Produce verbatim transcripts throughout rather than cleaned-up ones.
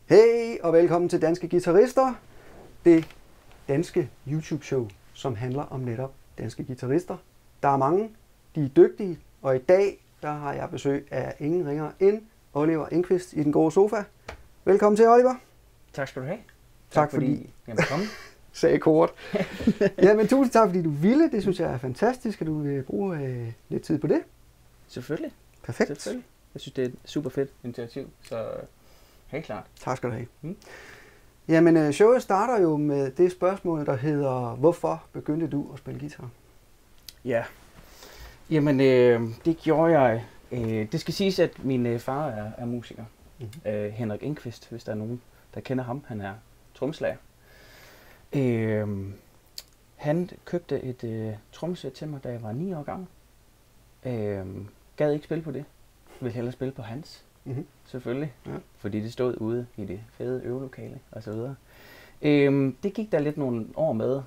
Hej og velkommen til Danske Guitarister, det danske YouTube-show, som handler om netop danske guitarister. Der er mange, de er dygtige, og i dag der har jeg besøg af ingen ringer end Oliver Enqvist i den gode sofa. Velkommen til, Oliver. Tak skal du have. Tak, tak fordi, fordi jeg måtte komme. Sagde kort. Ja, men tusind tak, fordi du ville. Det synes jeg er fantastisk, at du vil bruge øh, lidt tid på det. Selvfølgelig. Perfekt. Selvfølgelig. Jeg synes, det er et super fedt initiativ, så helt klart. Tak skal du have. Mm. Jamen, showet starter jo med det spørgsmål, der hedder, hvorfor begyndte du at spille guitar? Ja, jamen øh, det gjorde jeg. Øh, det skal siges, at min øh, far er, er musiker. Mm-hmm. Øh, Henrik Enqvist, hvis der er nogen, der kender ham. Han er trommeslager. Øh, han købte et øh, trommesæt til mig, da jeg var ni år gammel. Øh, gad ikke spille på det. Ville hellere spille på hans. Mm-hmm. Selvfølgelig, ja. Fordi det stod ude i det fede øvelokale og så videre. Øhm, det gik der lidt nogle år med,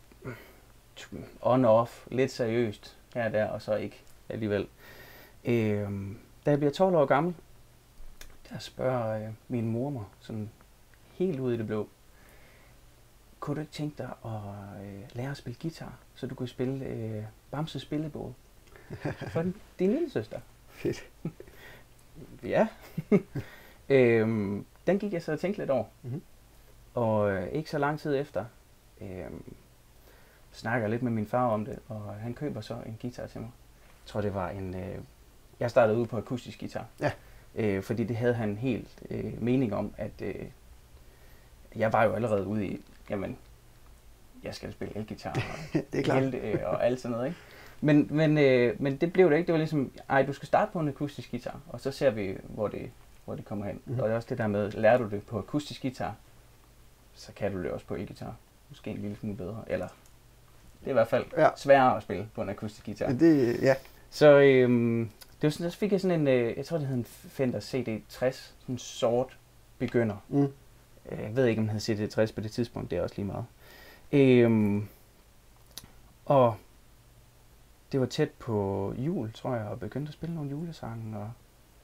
on-off, lidt seriøst her og der, og så ikke alligevel. Øhm, da jeg bliver tolv år gammel, der spørger øh, min mor mig sådan helt ude i det blå, kunne du ikke tænke dig at øh, lære at spille guitar, så du kunne spille øh, Bamses Spillebåd for din, din lille søster? Fedt. Ja. øhm, den gik jeg så og tænkte lidt over. Mm-hmm. Og øh, ikke så lang tid efter, øh, snakker lidt med min far om det, og han køber så en guitar til mig. Jeg tror, det var en... Øh, jeg startede ud på akustisk guitar. Ja. Øh, fordi det havde han helt øh, mening om, at øh, jeg var jo allerede ude i, jamen, jeg skal spille elgitar og, det er klart. Helt, øh, og alt sådan noget, ikke? Men, men, øh, men det blev det ikke. Det var ligesom, ej, du skal starte på en akustisk guitar, og så ser vi, hvor det, hvor det kommer hen. Mm-hmm. Og det er også det der med, lærer du det på akustisk guitar, så kan du det også på elgitar. Måske en lille smule bedre. Eller, det er i hvert fald ja. sværere at spille på en akustisk guitar. Det, ja. Så, øhm, det var sådan, så fik jeg sådan en, øh, jeg tror det hed en Fender C D tres, sådan en sort begynder. Mm. Jeg ved ikke, om den hed C D tres på det tidspunkt, det er også lige meget. Øhm, og det var tæt på jul, tror jeg, og begyndte at spille nogle julesange. Og...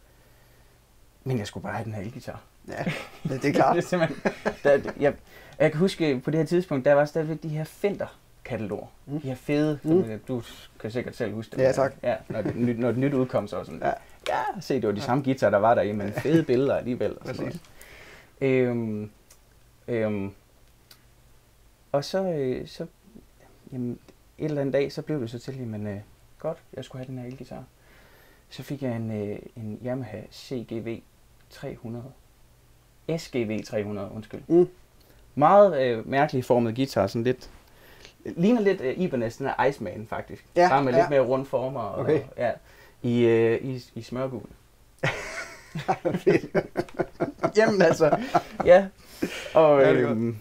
Men jeg skulle bare have den her elgitar. Ja, det er klart. Det er simpelthen... Der, jeg, jeg kan huske, på det her tidspunkt, der var stadigvæk de her Fender-kataloger. Mm. De her fede, mm. du kan sikkert selv huske det. Ja, tak. Ja, når, det, nyt, når det nyt udkom, så sådan. Ja, ja se, det var de ja. samme guitar, der var der i, men fede billeder alligevel. Og, sådan øhm, øhm, og så, øh, så jamen, et eller andet dag, så blev det så til, men øh, godt, jeg skulle have den her elgitar. Så fik jeg en, øh, en Yamaha C G V tre hundrede. S G V tre hundrede, undskyld. Mm. Meget øh, mærkeligt formet guitar, sådan lidt, ligner lidt øh, Ibanez, den her Iceman faktisk. Ja, bare med ja. lidt mere runde former. Og, okay. og, ja, i, øh, i, i smørgul. Jamen altså, ja. Og, ja, øhm,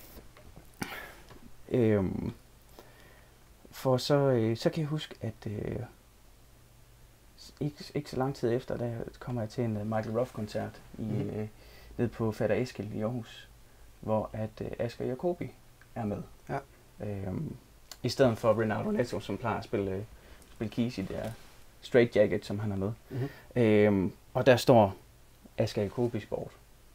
øhm, for så, øh, så kan jeg huske, at øh, ikke, ikke så lang tid efter, der kommer jeg til en uh, Michael Ruff-koncert i, mm. øh, nede på Fader Eskil i Aarhus, hvor at øh, Asger Jacobi er med. Ja. Øhm, I stedet for Renato Netto, som plejer at spille, øh, spille keys i det her Straight Jacket, som han er med. Mm-hmm. Øhm, og der står Asger Jacobis bort.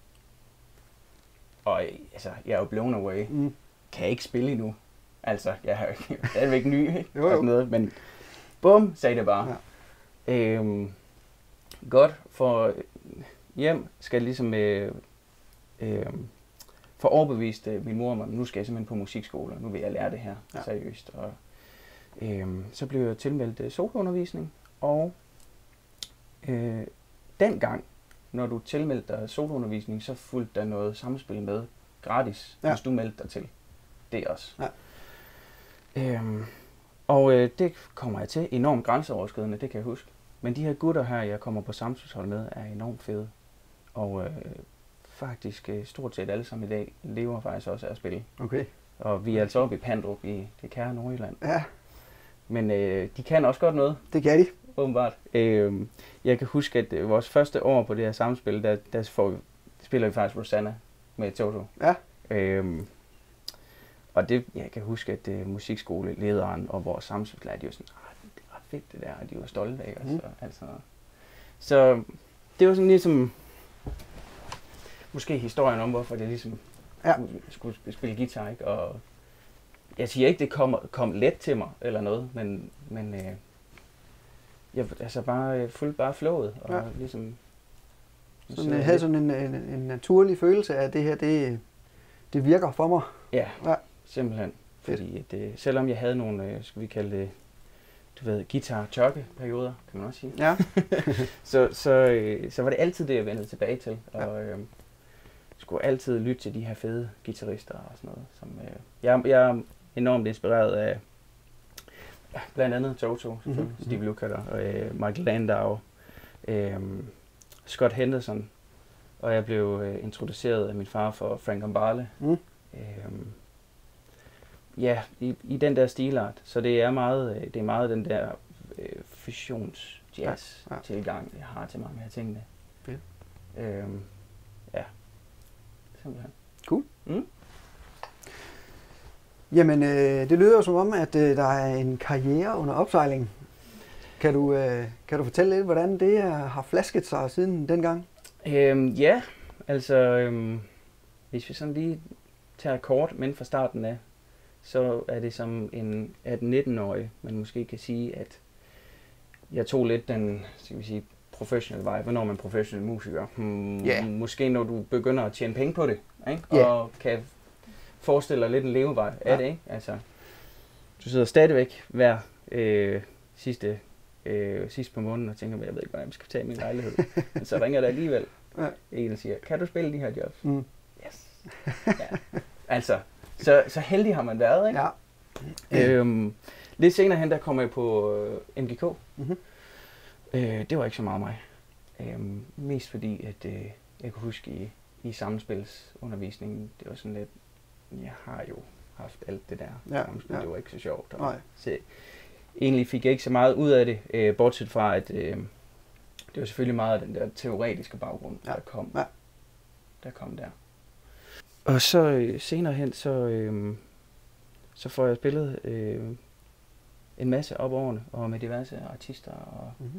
Og altså, jeg er jo blown away. Mm. Kan jeg ikke spille endnu? Altså, jeg er jo stadigvæk ny, ikke? Jo, jo. Og sådan noget, men bum, sagde det bare. Ja. Øhm, godt, for hjem skal jeg ligesom øh, øh, få overbevist øh, min mor om, at nu skal jeg simpelthen på musikskole, og nu vil jeg lære det her ja. seriøst. Og, øh, så blev jeg tilmeldt øh, soloundervisning, og øh, dengang, når du tilmeldte dig soloundervisning, så fulgte der noget samspil med gratis, ja. hvis du meldte dig til. Det også. Ja. Øhm, og øh, det kommer jeg til. Enormt grænseoverskridende, det kan jeg huske. Men de her gutter her, jeg kommer på samfundshold med, er enormt fede. Og øh, faktisk øh, stort set alle sammen i dag lever faktisk også af at spille. Okay. Og vi er altså oppe i Pandrup i det kære Nordjylland. Ja. Men øh, de kan også godt noget. Det kan de. Åbenbart. Øh, jeg kan huske, at øh, vores første år på det her samspil, der, der får, spiller vi faktisk Rosanna med Toto. Ja. Øh, og det, jeg kan huske, at uh, musikskolelederen og vores samfundslærer, de var sådan, det er ret fedt det der, og de var stolte af os. Mm. Og alt sådan noget. Så det var sådan ligesom, måske historien om, hvorfor det ligesom ja. skulle, skulle spille guitar, ikke? Og jeg siger ikke, det kom, kom let til mig, eller noget, men, men øh, jeg altså bare, jeg fulgte bare flowet, og ja. ligesom... Så jeg havde sådan en, en, en naturlig følelse af, at det her, det, det virker for mig. Ja, ja. simpelthen. Fedt. Fordi det, selvom jeg havde nogle, skal vi kalde det, du ved, guitar-chokke-perioder, kan man også sige. Ja. så, så, så var det altid det, jeg vendte tilbage til. Og ja. øh, skulle altid lytte til de her fede guitarister og sådan noget. Som, øh, jeg, jeg er enormt inspireret af blandt andet Toto, mm-hmm. Steve Lukather, øh, Michael Landau, øh, Scott Henderson, og jeg blev øh, introduceret af min far for Frank Gambale. Mm. Øh, ja, i, i den der stilart. Så det er meget, det er meget den der øh, fusions-jazz-tilgang, ja, ja. jeg har til mange af tingene. Ja. Øh, ja, simpelthen. Cool. Mm. Jamen, øh, det lyder jo som om, at øh, der er en karriere under opsejling. Kan du, øh, kan du fortælle lidt, hvordan det øh, har flasket sig siden dengang? Øhm, ja, altså, øhm, hvis vi sådan lige tager kort, men fra starten af, så er det som en atten-nitten-årig, man måske kan sige, at jeg tog lidt den, skal vi sige, professional vej. Hvornår er man professionel musiker? Hmm, yeah. Måske når du begynder at tjene penge på det, ikke? Yeah. Og kan forestille dig lidt en levevej af ja. det, ikke? Altså, du sidder stadigvæk hver øh, sidste, øh, sidste på måneden og tænker, jeg ved ikke, hvordan jeg skal tage min lejlighed. Men så ringer der alligevel ja. en og siger, kan du spille de her jobs? Mm. Yes. Ja. Altså, så, så heldig har man været, ikke? Ja. Øhm, lidt senere hen, der kommer jeg på øh, M G K. Mm-hmm. Øh, det var ikke så meget mig. Øhm, mest fordi, at øh, jeg kunne huske i, i samspilsundervisningen, det var sådan lidt, jeg har jo haft alt det der. Ja, ja. Det var ikke så sjovt. Og så, egentlig fik jeg ikke så meget ud af det, øh, bortset fra, at øh, det var selvfølgelig meget af den der teoretiske baggrund, ja. der kom. Ja. Der kom der. Og så øh, senere hen, så, øh, så får jeg spillet øh, en masse op årene, og med diverse artister. Og, mm-hmm.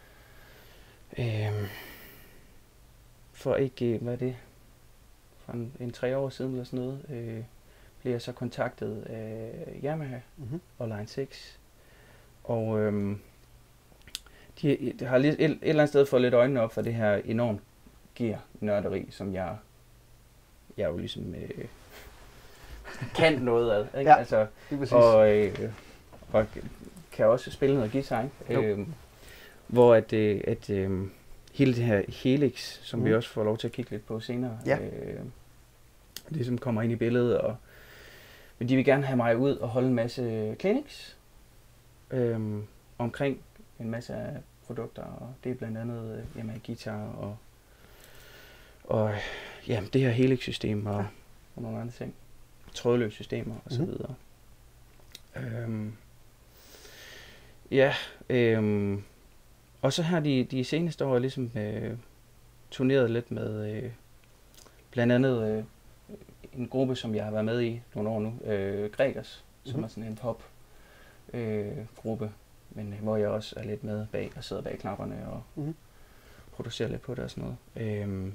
øh, for ikke, hvad er det, for en, en tre år siden eller sådan noget, øh, blev jeg så kontaktet af Yamaha mm-hmm. og Line seks. Og øh, de, de har lidt, et, et eller andet sted fået lidt øjnene op for det her enormt gear-nørderi, som jeg, jeg jo ligesom øh, kan noget af. Ikke? Ja, altså, og, øh, og kan også spille noget guitar. Øh, hvor at, øh, at øh, hele det her Helix, som mm. vi også får lov til at kigge lidt på senere, ja. øh, ligesom kommer ind i billedet. Og, men de vil gerne have mig ud og holde en masse clinics øh, omkring en masse produkter. Og det er blandt andet øh, jamen, guitar og, og ja, det her Helix-system og, og nogle andre ting. Trådløse systemer og så videre. Mm. Øhm, ja, øhm, og så har de de seneste år ligesom øh, turneret lidt med øh, blandt andet øh, en gruppe, som jeg har været med i nogle år nu, øh, Gregers, mm. som er sådan en pop øh, gruppe, men øh, hvor jeg også er lidt med bag og sidder bag knapperne og mm. producerer lidt på det og sådan noget. Øhm,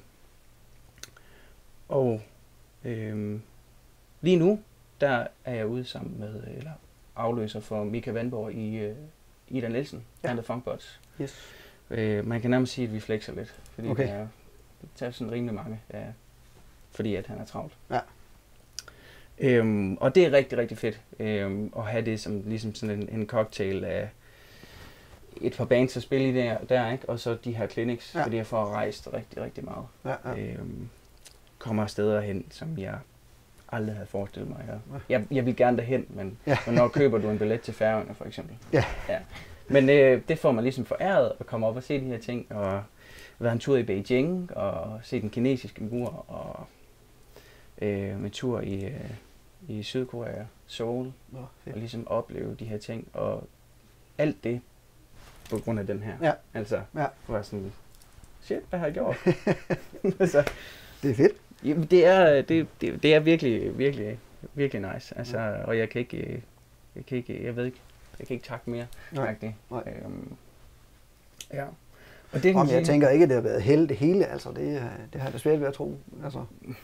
og øhm, lige nu, der er jeg ude sammen med, eller afløser for Mika Vandborg i uh, Ida Nielsen, ja. And the Funkbots. Yes. Øh, man kan nærmest sige, at vi flexer lidt, fordi okay. det, er, det tager sådan rimelig mange, ja, fordi at han er travlt. Ja. Øhm, og det er rigtig, rigtig fedt øhm, at have det som ligesom sådan en, en cocktail af et par bands at spille i der, der ikke? Og så de her clinics, ja. fordi jeg får rejst rigtig, rigtig meget. Ja, ja. Øhm, kommer steder hen, som jeg aldrig havde forestillet mig. Jeg, jeg, jeg vil gerne derhen, men ja. hvornår køber du en billet til Færøerne, for eksempel? Ja. ja. Men øh, det får man ligesom foræret at komme op og se de her ting, og være en tur i Beijing, og se den kinesiske mur, og øh, en tur i, øh, i Sydkorea, Seoul, oh, og ligesom opleve de her ting, og alt det på grund af den her. Ja. Altså, ja. var sådan, shit, hvad har jeg gjort? altså, det er fedt. Jamen, det er, det, det, det er virkelig, virkelig, virkelig nice. Altså, ja. Og jeg kan ikke, jeg kan ikke, jeg ved ikke, jeg kan ikke takke mere. Nej. Det. Nej. Øhm, ja. Og det, Om jeg tænker ikke, at det har været held det hele, altså det, det har jeg da svært ved at tro. Altså.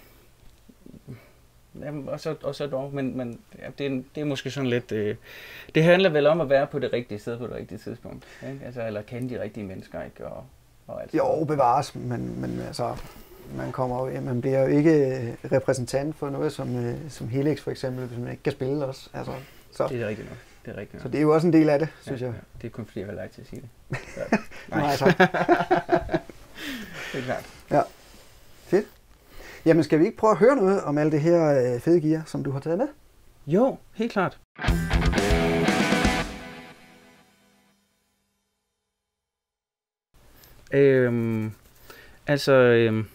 Jamen, og, så, og så dog, men, men ja, det, er, det er måske sådan lidt... Øh, det handler vel om at være på det rigtige sted på det rigtige tidspunkt, ikke? Altså, eller kende de rigtige mennesker, ikke? Og, og alt jo, bevares, men, men altså, man, kommer, man bliver jo ikke repræsentant for noget som, som Helix for eksempel, hvis man ikke kan spille også. Altså, så. Det er rigtigt nok. Det er rigtigt nok. Så det er jo også en del af det, synes ja, jeg. Ja. Det er kun fordi, jeg har lært til at sige det. Så, nej. nej, tak. Det er klart. Ja, fedt. Jamen, skal vi ikke prøve at høre noget om alt det her øh, fede gear, som du har taget med? Jo, helt klart. Øhm, altså, øhm,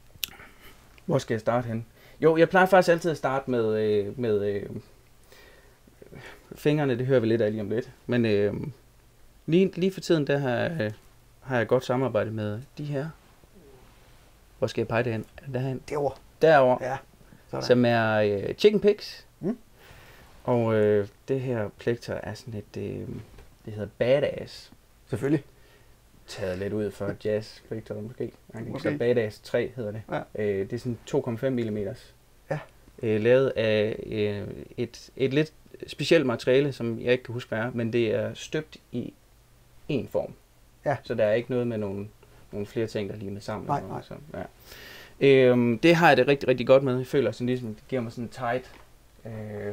hvor skal jeg starte hen? Jo, jeg plejer faktisk altid at starte med, øh, med øh, fingrene, det hører vi lidt af lige om lidt. Men øh, lige, lige for tiden, der har, øh, har jeg godt samarbejde med de her. Hvor skal jeg pege det hen? Derhen? Derovre. Derovre. Ja. Sådan. Som er øh, Chicken Pigs. Mm. Og øh, det her plekter er sådan et, øh, det hedder Badass. Selvfølgelig. Taget lidt ud for jazz plekter måske. måske. Så Badass tre hedder det. Ja. Øh, det er sådan to komma fem millimeter. Ja. Øh, lavet af øh, et, et lidt specielt materiale, som jeg ikke kan huske hvad er, men det er støbt i én form. Ja. Så der er ikke noget med nogle, nogle flere ting, der er limet sammen. Nej, eller noget, nej. Så, ja. øhm, det har jeg det rigtig, rigtig godt med. Jeg føler sådan ligesom, det giver mig sådan en tight... Øh,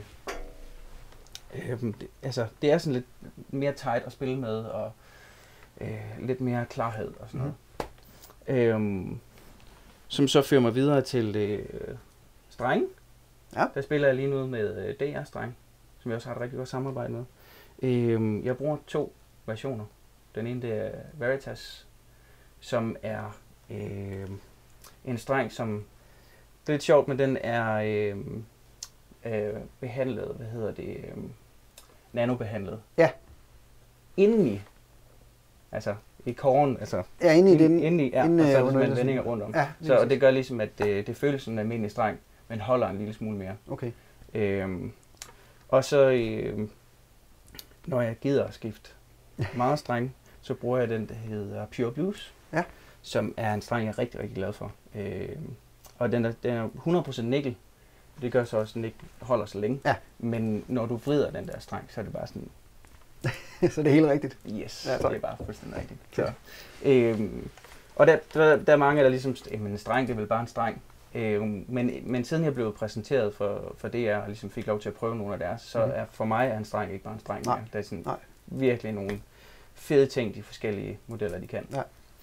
øh, det, altså, det er sådan lidt mere tight at spille med, og øh, lidt mere klarhed og sådan noget. Mm. Øhm, som så fører mig videre til øh, streng. Ja. Der spiller jeg lige nu med øh, D R-streng, som jeg også har et rigtig godt samarbejde med. Øhm, jeg bruger to versioner. Den ene det er Veritas, som er øh, en streng, som det er lidt sjovt, men den er øh, øh, behandlet, hvad hedder det, øh, nanobehandlet. Ja. Indeni, altså i kåren, altså ja, inde i den, indeni, ja, inde, og så er der øh, simpelthen vendinger rundt om. Ja, så og det gør ligesom, at det, det føles som en almindelig streng, men holder en lille smule mere. Okay. Øhm, og så, øh, når jeg gider at skifte meget streng, så bruger jeg den, der hedder Pure Blues, ja. som er en streng, jeg er rigtig, rigtig glad for. Øh, og den er, den er hundrede procent nikkel. Det gør så også, at den ikke holder så længe. Ja. Men når du vrider den der streng, så er det bare sådan... så det er helt rigtigt? Yes, ja, så det er bare fuldstændig rigtigt. Så, øh, og der, der, der er mange, der ligesom... Men en streng, det er vel bare en streng. Øh, men, men siden jeg blev præsenteret for, for D R og ligesom fik lov til at prøve nogle af deres, så mm. er for mig er en streng ikke bare en streng. Nej. Der er sådan Nej. virkelig nogle fede ting, de forskellige modeller, de kan. Ja.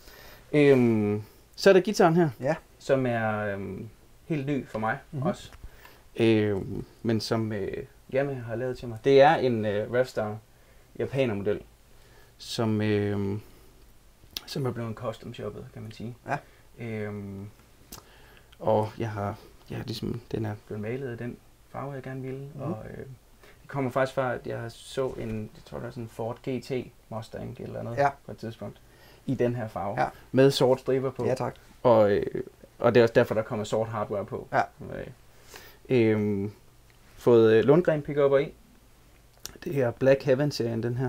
Øhm, så er der guitaren her, ja. som er øhm, helt ny for mig mm-hmm. også. Øhm, men som øh, Yamaha har lavet til mig. Det er en øh, Revstar japaner-model, som, øh, som er blevet custom shoppet, kan man sige. Ja. Øhm, og jeg har, jeg har ligesom, den er blevet malet i den farve, jeg gerne ville. Mm. Og øh, det kommer faktisk fra, at jeg så en, jeg tror det er sådan en Ford G T Mustang eller andet ja. på et tidspunkt, i den her farve, ja. med sort striber på. Ja, tak. Og, øh, og det er også derfor, der kommer sort hardware på. Ja. Øh, øh, fået øh, Lundgren pick-upper i. Det her Black Heaven-serien, den her.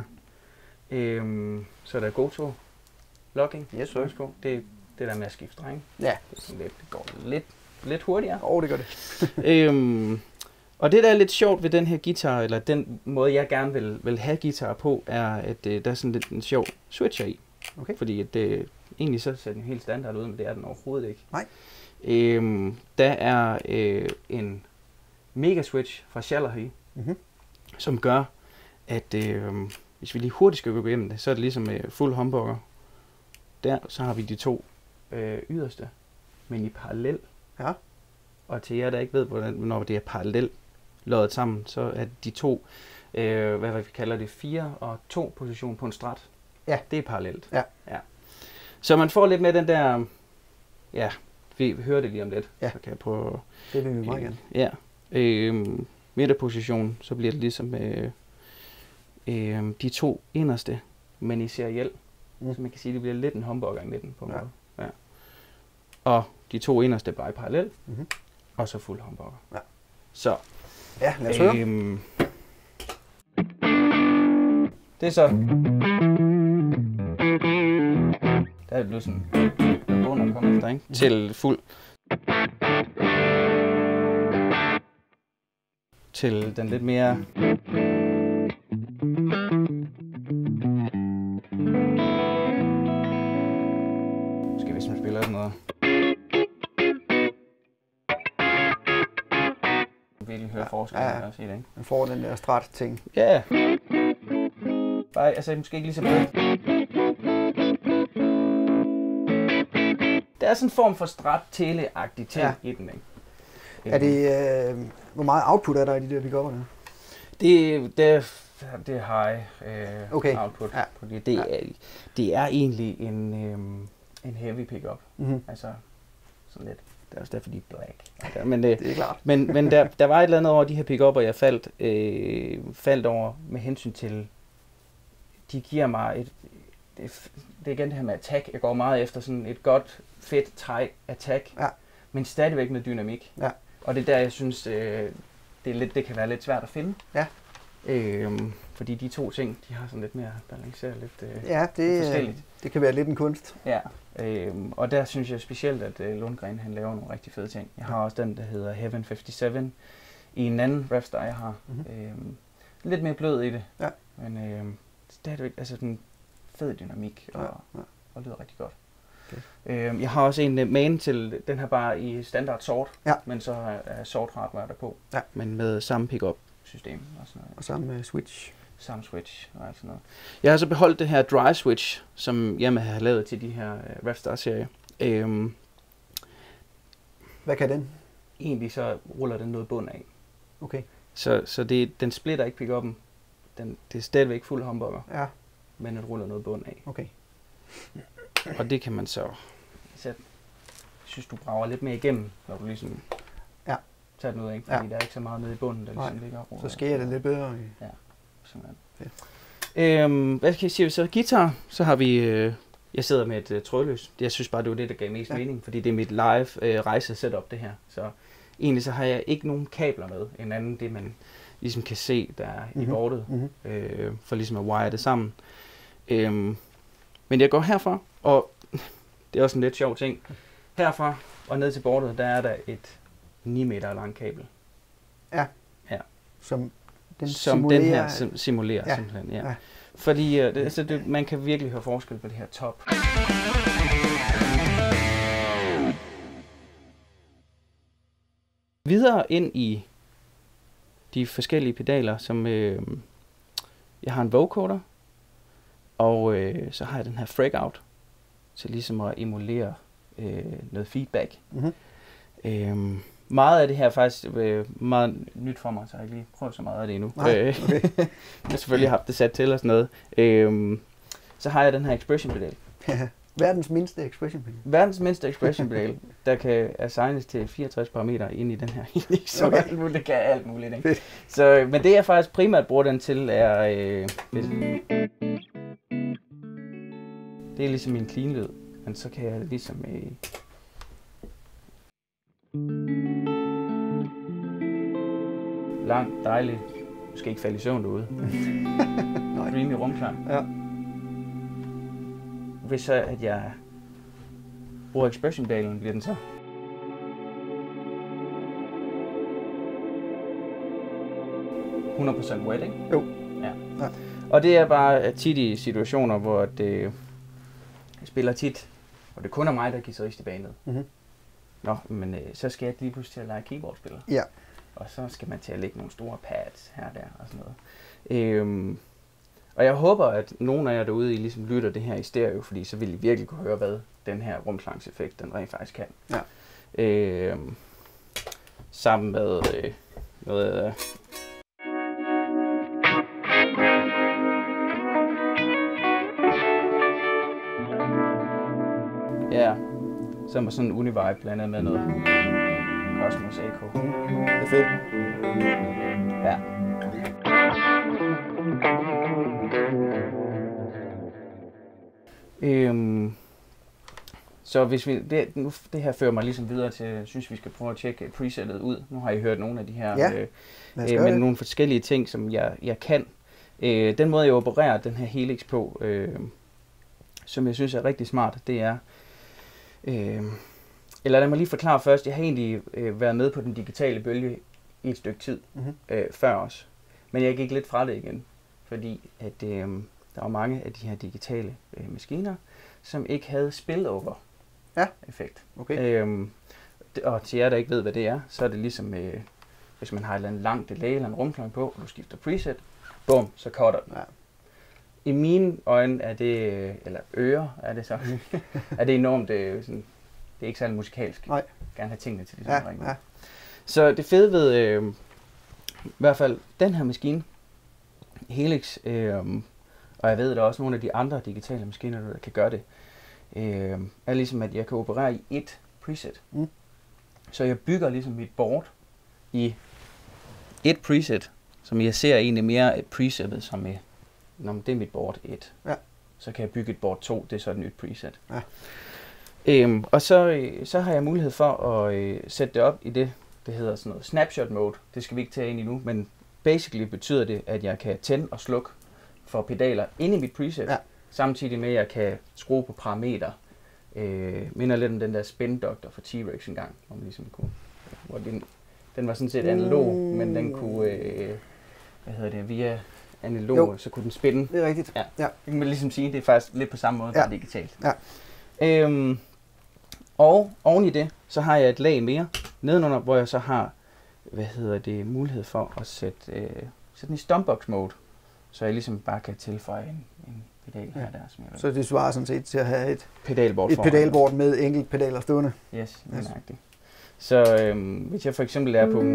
Øh, så er der Goto locking. Yes, sir. På. Det det der med at skifte streng. Ja. Det, lidt, det går lidt, lidt hurtigere. Åh, oh, det gør det. øhm, og det, der er lidt sjovt ved den her guitar, eller den måde, jeg gerne vil, vil have guitar på, er, at øh, der er sådan lidt en sjov switcher i. Okay. Fordi at, øh, egentlig så ser den helt standard ud, men det er den overhovedet ikke. Nej. Øhm, der er øh, en mega switch fra Shallerhy, mm-hmm. som gør, at øh, hvis vi lige hurtigt skal gå igennem det, så er det ligesom øh, fuld humbucker. Der, så har vi de to øh, yderste, men i parallel. Ja. Og til jer, der ikke ved, hvordan, når det er parallel loddet sammen, så er de to, øh, hvad vi kalder det, fire og to position på en strat. Ja. Det er parallelt. Ja. Ja. Så man får lidt med den der, ja, vi hører det lige om lidt. Ja. Så kan jeg prøve. Det vil vi meget gerne. Ja. Øh, midterposition, så bliver det ligesom øh, øh, de to inderste, men i seriel. Mm. Så man kan sige, at det bliver lidt en humbucker i midten på en ja. måde. Ja. Og de to inderste bare i parallel, mm-hmm. og så fuld humbucker. Ja. Så. Ja, lad os høre. Øhm, det er så. Der er jeg blevet sådan, bunden at komme efter, ikke? Mm. Til fuld. Til den lidt mere... Skal vi sådan spille sådan noget? Virkelig høre ja, forskellen ja, ja. Også i det, ikke? Man får den der strat-ting. Ja. Bare, altså måske ikke lige så bredt. Der er sådan en form for strat-tele-agtig ting ja. I den, ikke? Er det, øh, hvor meget output er der i de der pick-upper der? Det, det, det er high øh, okay. output. Ja. Fordi det, ja. er, det er egentlig en, øh, en heavy pick-up. Mm-hmm. Altså sådan lidt. Det er også derfor, de er black. Ja, men, det er klart. Men, men der, der var et eller andet over de her pick-upper, jeg faldt, øh, faldt over med hensyn til, de giver mig et, det, det er igen det her med attack. Jeg går meget efter sådan et godt, fedt træ attack, ja. Men stadigvæk med dynamik. Ja. Og det er der, jeg synes, øh, det, er lidt, det kan være lidt svært at finde. Ja. Øhm, fordi de to ting, de har sådan lidt mere balanceret, lidt øh, ja, det, forskelligt. Det kan være lidt en kunst. Ja, øhm, og der synes jeg specielt, at øh, Lundgren han laver nogle rigtig fede ting. Jeg har også den, der hedder Heaven halvtreds i en anden Rapstar, jeg har. Mm-hmm. Øhm, lidt mere blød i det, ja. Men øhm, stadigvæk altså den fed dynamik og, ja, ja. Og lyder rigtig godt. Okay. Øhm, jeg har også en uh, main til den her bare i standard sort, ja. Men så er uh, sort hardware der på, ja. Men med samme pickup system og sådan noget. Og samme uh, switch. Samme switch og alt sådan noget. Jeg har så beholdt det her dry switch, som Yamaha har lavet til de her uh, Rapstar-serier. Øhm, Hvad kan den? Egentlig så ruller den noget bund af. Okay. Så, så det, den splitter ikke pick-up'en. Den, det er stadigvæk fuld humbucker, ja. Men den ruller noget bund af. Okay. Og det kan man så... så jeg synes, du brager lidt mere igennem, når du ligesom ja. Tager den ud, ikke? Fordi ja. Der er ikke så meget nede i bunden, der ligesom ligger og så skærer det lidt bedre. Ja, simpelthen. Øhm, hvad skal jeg sige? Så guitar, så har vi... Øh, jeg sidder med et øh, trådløs. Jeg synes bare, det var det, der gav mest ja. Mening, fordi det er mit live øh, rejse setup, det her. Så egentlig så har jeg ikke nogen kabler med, en anden det, man ligesom kan se, der er mm-hmm. i bordet, mm-hmm. øh, for ligesom at wire det sammen. Øhm, men jeg går herfra, og det er også en lidt sjov ting. Herfra og ned til bordet, der er der et ni meter lang kabel. Ja. Ja. Som den Som simulerer. den her sim- simulerer ja. simpelthen, ja. ja. Fordi øh, det, altså, det, man kan virkelig høre forskel på det her top. Videre ind i de forskellige pedaler, som øh, jeg har en vocoder, og øh, så har jeg den her freakout til ligesom at emulere øh, noget feedback. Mm-hmm. Øh, meget af det her er faktisk øh, meget nyt for mig, så jeg har ikke lige prøvet så meget af det endnu. Nej, okay. Jeg har selvfølgelig haft det sat til og sådan noget. Øh, så har jeg den her expression pedal. Verdens mindste expression pedal. Verdens mindste expression pedal, der kan assignes til fireogtres parametre inde i den her. Så okay. alt muligt, det kan alt muligt. Ikke? Så, men det jeg faktisk primært bruger den til, er... Øh, det er ligesom min clean lyd, men så kan jeg ligesom... Øh, lang, dejlig, du skal ikke falde i søvn derude. Dreamy rumklang. Ja. Hvis så, at jeg bruger expression-pedalen, bliver den så. hundrede procent wet, ikke? Jo. Ja. Ja. Og det er bare tit i situationer, hvor det, jeg spiller tit, og det kun er mig, der er guitarist i bandet. Mm-hmm. Nå, men øh, så skal jeg lige pludselig til at lege keyboardspiller. Ja. Og så skal man til at lægge nogle store pads her og der og sådan noget. Øhm, og jeg håber, at nogen af jer derude I ligesom lytter det her i stereo, fordi så vil I virkelig kunne høre, hvad den her rumklangseffekt, den rent faktisk kan. Ja. Øhm, sammen med øh, noget... Øh, ja, som er sådan en univibe blandet med noget Cosmos Echo. Det er fedt. Ja. Øhm, så hvis vi, det, nu, det her fører mig ligesom videre til, jeg synes vi skal prøve at tjekke presettet ud. Nu har I hørt nogle af de her, ja, øh, øh, men nogle forskellige ting, som jeg, jeg kan. Øh, den måde jeg opererer den her Helix på, øh, som jeg synes er rigtig smart, det er, øh, eller lad mig lige forklare først, jeg har egentlig øh, været med på den digitale bølge i et stykke tid, mm-hmm. øh, før os, men jeg gik lidt fra det igen, fordi at, øh, der var mange af de her digitale øh, maskiner, som ikke havde spillover-effekt. Ja. Okay. Øhm, og til jer, der ikke ved, hvad det er, så er det ligesom, øh, hvis man har et eller andet langt delay eller en rumklang på, og du skifter preset, bum, så cutter den. Ja. I mine øjne er det, eller ører er det så, er det enormt, øh, sådan, det er ikke særlig musikalsk. Nej. Jeg vil gerne have tingene til det, som ja, ja. Så det fede ved, øh, i hvert fald den her maskine, Helix, øh, og jeg ved, at der er også nogle af de andre digitale maskiner, der kan gøre det, øh, er ligesom, at jeg kan operere i et preset. Mm. Så jeg bygger ligesom mit board i et preset, som jeg ser egentlig mere et presetet som er, når det er mit board et. Ja. Så kan jeg bygge et board to, det er så et nyt preset. Ja. Øhm, og så, så har jeg mulighed for at øh, sætte det op i det, det hedder sådan noget snapshot mode. Det skal vi ikke tage ind i nu, men basically betyder det, at jeg kan tænde og slukke for pedaler inde i mit preset, ja. Samtidig med, at jeg kan skrue på parametre. Øh, minder lidt om den der Spin Doctor for T-Rex engang, hvor man ligesom kunne, hvor den, den var sådan set analog, mm. men den kunne, øh, hvad hedder det, via analog, jo. Så kunne den spænde. Det er rigtigt. Ja. Ja. Jeg kan ligesom sige, det er faktisk lidt på samme måde, ja. Der er digitalt. Ja. Øhm, og oven i det, så har jeg et lag mere nedenunder, hvor jeg så har, hvad hedder det, mulighed for at sætte, øh, sætte den i stompbox mode, så jeg ligesom bare kan tilføje en, en pedal her ja. Der. Som jeg så det svarer sådan set til at have et pedalboard, et pedalboard med enkelt pedaler stående? Yes, yes. Nøjagtigt. Så øhm, hvis jeg for eksempel er på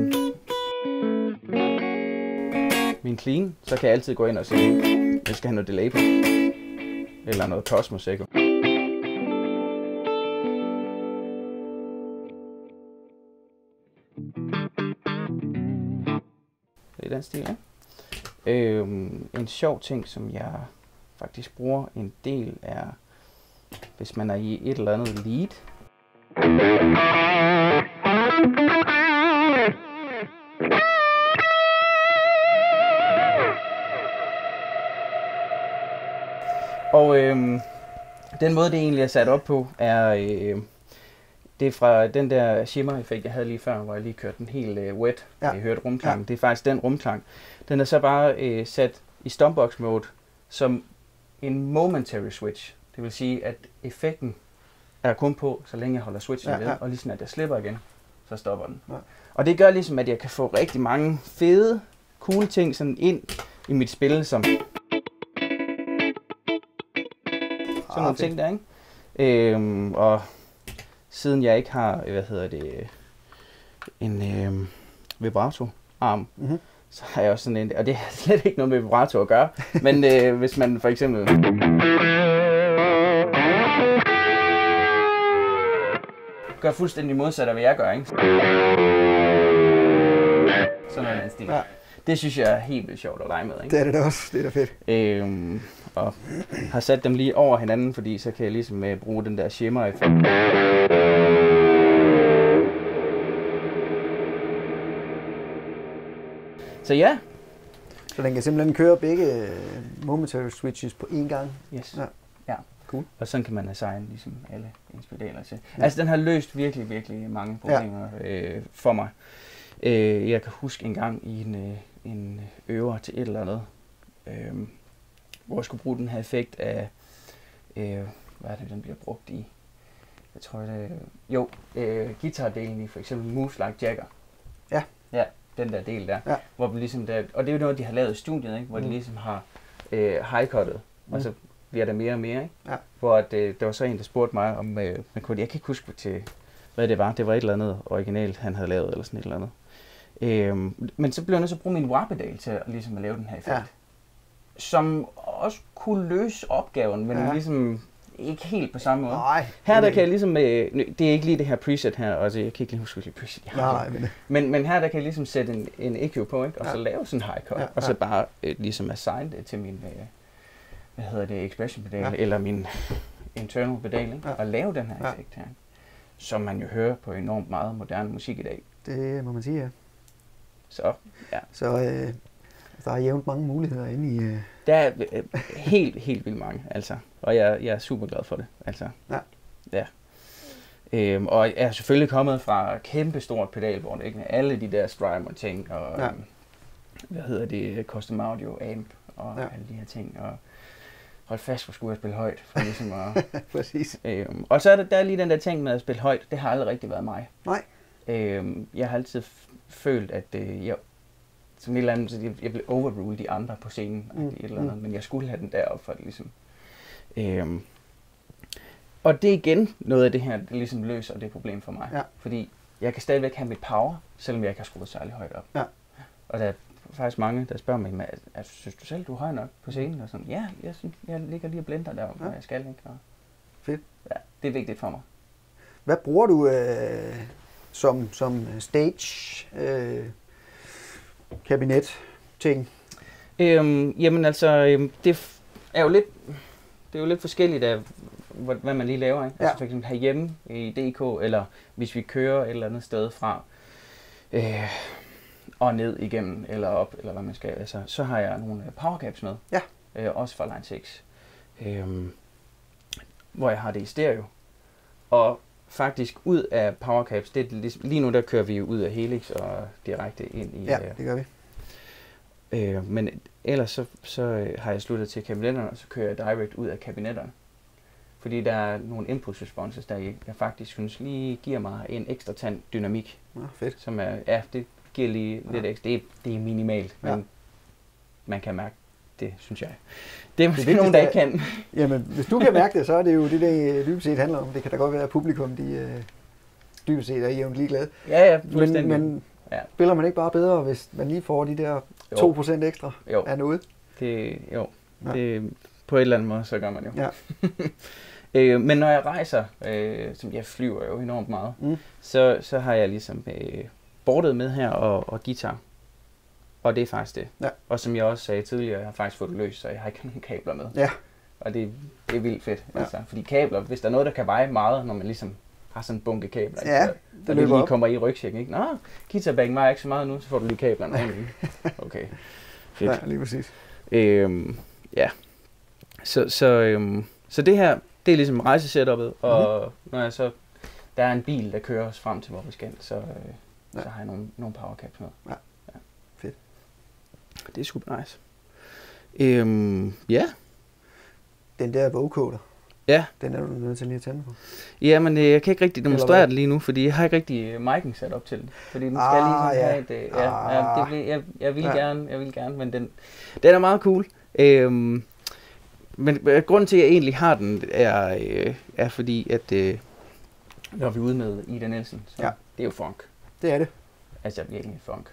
min clean, så kan jeg altid gå ind og sige, at jeg skal have noget delay på, eller noget Cosmos Echo. Det er den stil, ja. Øhm, en sjov ting, som jeg faktisk bruger en del, er, hvis man er i et eller andet lead. Og øhm, den måde, det egentlig er sat op på, er, øh, det er fra den der shimmer-effekt, jeg havde lige før, hvor jeg lige kørte den helt øh, wet, ja. Jeg hørte rumklang. Ja. Det er faktisk den rumklang. Den er så bare øh, sat i stompbox mode som en momentary switch. Det vil sige, at effekten er kun på, så længe jeg holder switchen ja, ved, ja. Og lige sådan, at jeg slipper igen, så stopper den. Ja. Og det gør ligesom, at jeg kan få rigtig mange fede, cool ting sådan ind i mit spil, som sådan ah, nogle ting der, ikke? Øhm, og siden jeg ikke har, hvad hedder det, en øhm, vibrato-arm, mm-hmm. så har jeg også sådan en, og det har slet ikke noget med vibrato at gøre, men øh, hvis man for eksempel gør fuldstændig modsat af, hvad jeg gør, ikke? Sådan noget stil. Ja. Det synes jeg er helt vildt sjovt at lege med, ikke? Det er det da også, det er da fedt. Øhm, og har sat dem lige over hinanden, fordi så kan jeg ligesom uh, bruge den der shimmer-effekt. Så ja. Så den kan simpelthen køre begge momentary switches på én gang? Yes. Ja. Ja. Cool. Og sådan kan man assign ligesom alle ens pedaler til. Ja. Altså den har løst virkelig, virkelig mange problemer ja. øh, for mig. Øh, jeg kan huske en gang i en, øh, en øver til et eller andet, øh, hvor jeg skulle bruge den her effekt af, øh, hvad er det, den bliver brugt i? Jeg tror, det er, jo, øh, guitardelen i for eksempel Moves Like Jagger. Ja. Ja, den der del der. Ja. Hvor vi ligesom der, og det er jo noget, de har lavet i studiet, ikke? Hvor mm. de ligesom har øh, high-cuttet, mm. og så bliver der mere og mere, ikke? Ja. Hvor at, øh, der var så en, der spurgte mig om, øh, man kunne, jeg kan ikke huske til, hvad det var. Det var et eller andet originalt, han havde lavet, eller sådan et eller andet. Øhm, men så blev jeg nødt til at bruge min wah-pedal til at, ligesom at lave den her effekt. Ja. Som også kunne løse opgaven, men ja. Ligesom ikke helt på samme måde. Nej, her der kan jeg ligesom, øh, det er ikke lige det her preset her, altså jeg kan ikke lige huske, hvilket preset jeg har. Nej, men... men, men her der kan jeg ligesom sætte en, en E Q på, ikke? Og ja. Så lave sådan en high cut, ja, og så ja. Bare øh, ligesom assign det til min, øh, hvad hedder det, expression pedal, ja. Eller min internal pedal, ikke? Ja. Og lave den her ja. Effekt her, som man jo hører på enormt meget moderne musik i dag. Det må man sige, ja. Så, ja. Så øh, der er jævnt mange muligheder inde i... Øh... Der er øh, helt, helt vildt mange, altså. Og jeg, jeg er super glad for det. Altså, ja. ja. Øhm, og jeg er selvfølgelig kommet fra kæmpestort pedalbord, ikke? Med alle de der Strymon ting, og ja. hvad hedder det, custom audio, amp, og ja. alle de her ting. Og hold fast, hvor skulle jeg spille højt, for ligesom at... Præcis. Øhm, og så er der, der er lige den der ting med at spille højt, det har aldrig rigtig været mig. Nej. Øhm, jeg har altid følt, at øh, jeg, som et eller andet, så jeg, jeg blev overrule de andre på scenen, mm. et eller andet, mm. men jeg skulle have den deroppe for det ligesom. Øhm, og det er igen noget af det her, det ligesom løser det problem for mig. Ja. Fordi jeg kan stadigvæk have mit power, selvom jeg ikke har skruet særlig højt op. Ja. Og der er faktisk mange, der spørger mig, at, at synes du selv, du er høj nok på scenen? Og sådan, ja, jeg, synes, jeg ligger lige og blender der, hvor ja. jeg skal. Ikke? Og fedt. Ja, det er vigtigt for mig. Hvad bruger du øh, som, som stage, øh, kabinet ting? Øhm, jamen altså, øhm, det er jo lidt, det er jo lidt forskelligt af, hvad man lige laver. Ikke? Ja. Altså for eksempel herhjemme i D K, eller hvis vi kører et eller andet sted fra, øh, og ned igennem, eller op, eller hvad man skal. Altså, så har jeg nogle powercaps med, ja. øh, også fra Line seks, øh, hvor jeg har det i stereo. Og faktisk ud af powercaps, det er ligesom, lige nu der kører vi ud af Helix og direkte ind i... Ja, det gør vi. Øh, men ellers så, så har jeg sluttet til kabinetterne, og så kører jeg direct ud af kabinetterne. Fordi der er nogle impulse responses, der jeg faktisk synes lige giver mig en ekstra tand dynamik. Ja, fedt. Som er, ja, det giver lige ja. lidt ekstra. Det er, det er minimalt, men ja. man kan mærke det, synes jeg. Det er måske det nogen, der ikke kan. Jamen, hvis du kan mærke det, så er det jo det, det dybest set handler om. Det kan da godt være, at publikum, de øh, dybest set er jævnt ligeglade. Ja, ja, men, men ja. spiller man ikke bare bedre, hvis man lige får de der jo. to procent ekstra jo. af noget? Det, jo, ja. det, på et eller andet måde, så gør man jo. Ja. øh, men når jeg rejser, øh, som jeg flyver jo enormt meget, mm. så, så har jeg ligesom øh, bordet med her og, og guitar. Og det er faktisk det. Ja. Og som jeg også sagde tidligere, jeg har faktisk fået det løst, så jeg har ikke nogen kabler med. Ja. Og det, det er vildt fedt. Ja. Altså, fordi kabler, hvis der er noget, der kan veje meget, når man ligesom har sådan en bunke kabler, ja, så, der det lige op. kommer i rygsækken, ikke? Nå, guitarbaggen vejer ikke så meget nu, så får du lige kablerne. Okay, fedt. Ja, lige præcis. Øhm, ja, så, så, øhm, så det her, det er ligesom rejsesetupet, og mm-hmm. når jeg så, der er en bil, der kører os frem til, hvor vi skal, så, øh, ja. så har jeg nogle, nogle powercaps med. Ja. Ja, fedt. Det er super nice. Øhm, ja. Den der vocoder. Ja. Den er du nødt til lige at tænde på. Ja, men øh, jeg kan ikke rigtig demonstrere det lige nu, fordi jeg har ikke rigtig uh, mic'en sat op til den. Fordi den skal ah, lige sådan ja. have et... Uh, ja, ah. ja, det, jeg, jeg vil ja. gerne, jeg vil gerne, men den, den er meget cool. Øhm, men øh, grunden til, at jeg egentlig har den, er, øh, er fordi, at øh, når vi er ude med Ida Nielsen, så ja. det er jo funk. Det er det. Altså virkelig funk.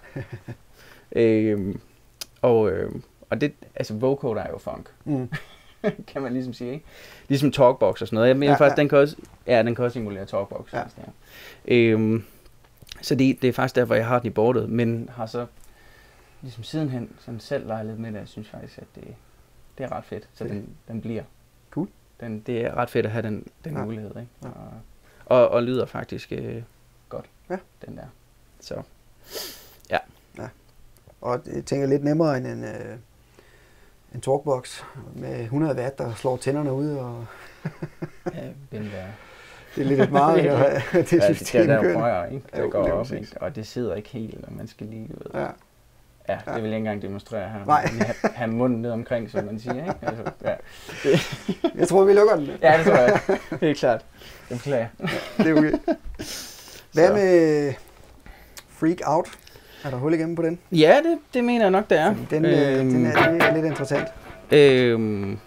øhm, og, øh, og det, altså vocoder er jo funk. Mm. kan man ligesom sige, ikke? Ligesom talkbox og sådan noget. Jeg mener ja, faktisk, ja. den kan også, ja, den kan også simulere talkbox. Ja. Sådan, ja. Øhm, så det, det er faktisk derfor, jeg har den i bordet, men har så ligesom sidenhen sådan selv leget lidt med det, jeg synes faktisk, at det, det er ret fedt, så den, den bliver. Cool. Den, det er ret fedt at have den, den ja. mulighed, ikke? Ja. Og, og, og lyder faktisk øh, godt, ja. den der. Så, ja. ja. Og jeg tænker lidt nemmere end en... Øh en talkbox med hundrede watt, der slår tænderne ud. Og ja, den der. Det er lidt et meget, at have det ja, system det der rører, ikke? Der jo, går op, ikke? Og det sidder ikke helt, og man skal lige ud. Ja. Ja, det ja. vil jeg ikke engang demonstrere her. Nej. Have, have munden ned omkring, som man siger, ikke? Altså, ja. Jeg tror, vi lukker den. Ja, det tror jeg. Det er klart. Det beklager. Ja, det er okay. Hvad med Freak Out? Er der hul igennem på den? Ja, det, det mener jeg nok, det er. Den, øhm, den er, det er lidt interessant. Øhm.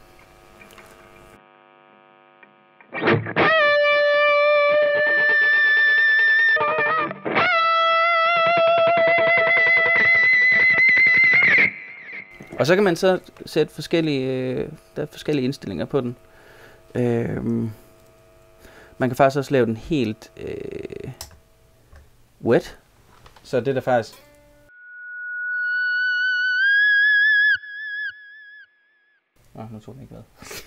Og så kan man så sætte forskellige, øh, der er forskellige indstillinger på den. Øhm. Man kan faktisk også lave den helt øh, wet. Så det der faktisk... Nå, nu tog den ikke med.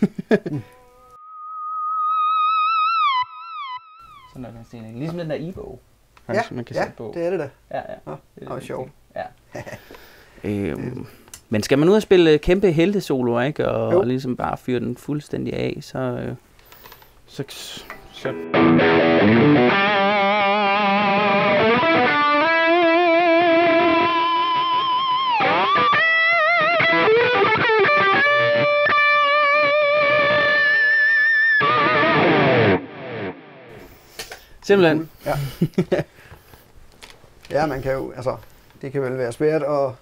Sådan er den stigning. Ligesom den der Evo. Ja, man kan ja sætte på. Det er det da. Ja, ja. Nå, det er sjovt. Ja. øhm, Men skal man ud og spille kæmpe heltesolo, ikke? Og, og ligesom bare fyre den fuldstændig af, så... Øh, så, så simpelthen. Ja. Ja, man kan jo, altså, det kan vel være svært at,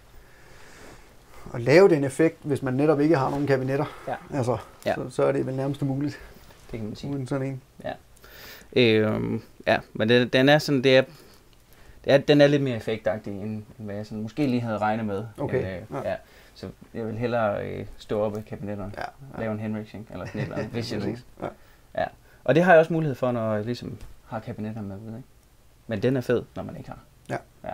at lave den effekt, hvis man netop ikke har nogen kabinetter. Ja. Altså, ja. Så, så er det vel nærmest umuligt. Det kan man sige. Uden sådan en. Ja. Øhm, ja, men den, den er sådan, det er, det er, den er lidt mere effektagtig, end, end hvad jeg sådan, måske lige havde regnet med. Okay. End, øh, ja. Ja. Så jeg vil hellere øh, stå op i kabinetterne, ja. ja. lave en henriksing, eller sådan et eller andet, hvis jeg vil. Ja. Ja. Og det har jeg også mulighed for, når jeg ligesom har kabinetter med, ikke? Men den er fed, når man ikke har. Ja. Ja.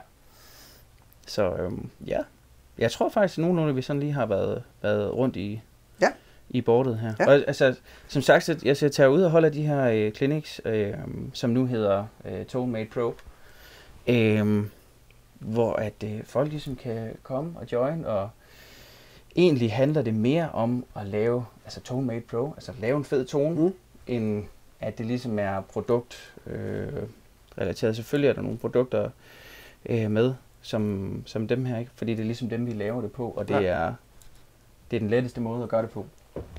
Så øhm, ja, jeg tror faktisk, at nogenlunde vi sådan lige har været, været rundt i, ja. i bordet her. Ja. Og altså, som sagt, så jeg skal tage ud og holde de her øh, clinics, øh, som nu hedder øh, ToneMate Pro, øh, hvor at øh, folk ligesom kan komme og join, og egentlig handler det mere om at lave, altså ToneMate Pro, altså lave en fed tone, mm. end at det ligesom er produkt øh, relateret. Selvfølgelig er der nogle produkter øh, med, som, som dem her, ikke? Fordi det er ligesom dem, vi laver det på, og det, ja. er, det er den letteste måde at gøre det på.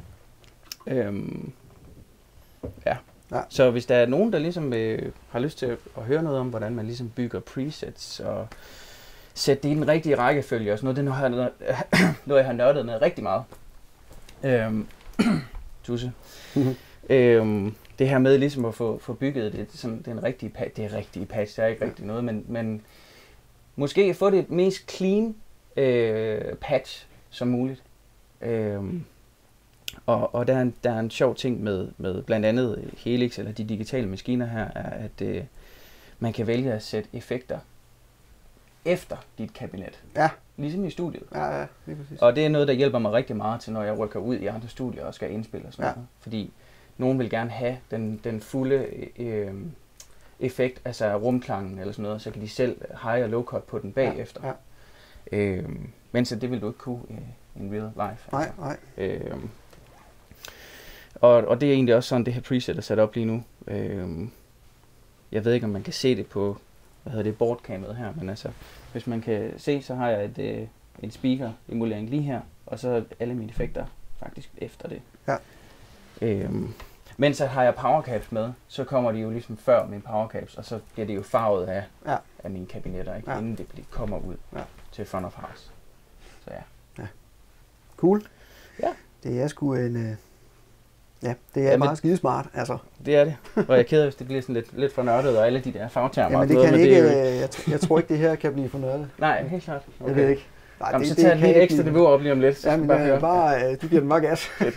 Øhm, ja. ja. Så hvis der er nogen, der ligesom øh, har lyst til at høre noget om, hvordan man ligesom bygger presets, og sætte det i den rigtige rækkefølge og sådan noget, det er noget, noget jeg har nørdet med rigtig meget. Øhm, tusse. Mm-hmm. Øhm, det her med ligesom at få, få bygget det, det, sådan, det er en rigtig patch, det er rigtig patch, det er ikke ja. rigtig noget, men, men måske få det mest clean øh, patch som muligt. Øhm, og og der, er en, der er en sjov ting med, med blandt andet Helix, eller de digitale maskiner her, er, at øh, man kan vælge at sætte effekter efter dit kabinet. Ja. Ligesom i studiet. Ja, ja, lige præcis. Og det er noget, der hjælper mig rigtig meget til, når jeg rykker ud i andre studier og skal indspille og sådan ja. noget. Fordi nogen vil gerne have den, den fulde øh, effekt, altså rumklangen eller sådan noget, så kan de selv high- og low-cut på den bagefter. Ja, ja. Øh, men så det vil du ikke kunne i en real life. Nej, altså. nej. Øh, og, og det er egentlig også sådan, det her preset er sat op lige nu. Øh, jeg ved ikke, om man kan se det på, hvad hedder det, boardcamet her, men altså, hvis man kan se, så har jeg et, øh, en speaker emulering lige her, og så alle mine effekter faktisk efter det. Ja. Øhm, men så har jeg powercaps med, så kommer de jo ligesom før mine powercaps, og så bliver det jo farvet af, ja. af mine kabinetter, ikke? Ja. Inden det kommer ud ja. til front of house. Så ja. ja. Cool. Ja. Det er sgu en... Øh Ja, det er ja, meget skidesmart, altså. Det er det. Og jeg er ked af, hvis det bliver sådan lidt, lidt for nørdet, og alle de der fagtermer. Ja, men det kan noget, ikke, det jeg, t- jeg tror ikke, det her kan blive for nørdet. Nej, helt klart. Okay. Jeg ved ikke. Nej, Jamen, det, så det, tager det jeg lige ekstra niveau op lige om lidt. Ja, men bare, øh, bare øh, du giver den bare gas. Det